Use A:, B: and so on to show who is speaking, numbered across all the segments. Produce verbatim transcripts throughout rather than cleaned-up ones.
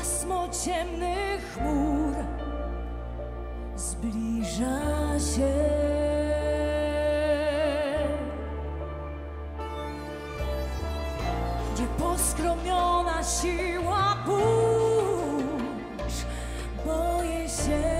A: Pasmo ciemnych chmur zbliża się. Nieposkromiona siła burz, boję się.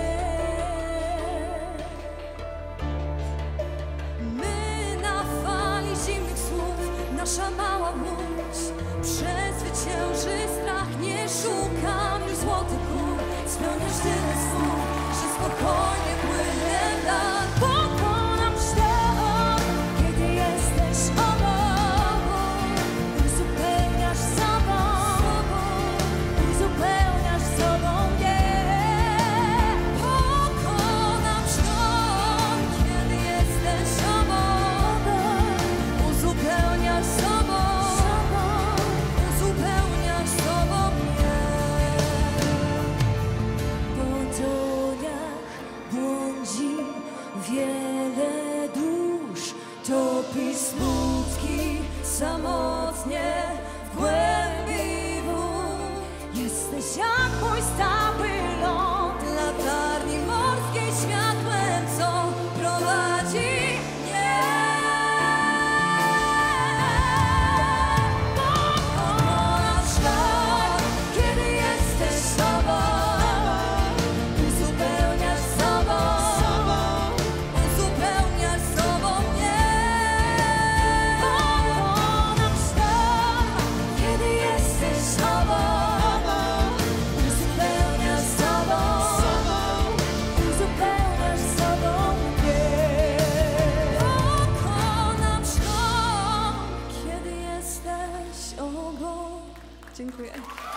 A: My na fali zimnych słów, nasza mała łódź przezwycięży strach. Nie szukam już złotych gór, spełniasz tyle snów, że spokojnie płynę nad. Pokonam sztorm, kiedy jesteś obok. Uzupełniasz sobą, uzupełniasz sobą mnie. Pokonam sztorm, kiedy jesteś obok. Uzupełniasz sobą, uzupełniasz sobą mnie. Po toniach błądzi wiele dusz, topi smutki samotnie w głębi wód. Jesteś jak mój stały ląd, latarni morskiej światłem, co prowadzi mnie. Pokonam sztorm, kiedy jesteś sobą. Uzupełniasz sobą, uzupełniasz sobą mnie. Pokonam sztorm, kiedy jesteś sobą. Uzupełniasz sobą, uzupełniasz sobą mnie. Pokonam sztorm, kiedy jesteś obok. Dziękuję.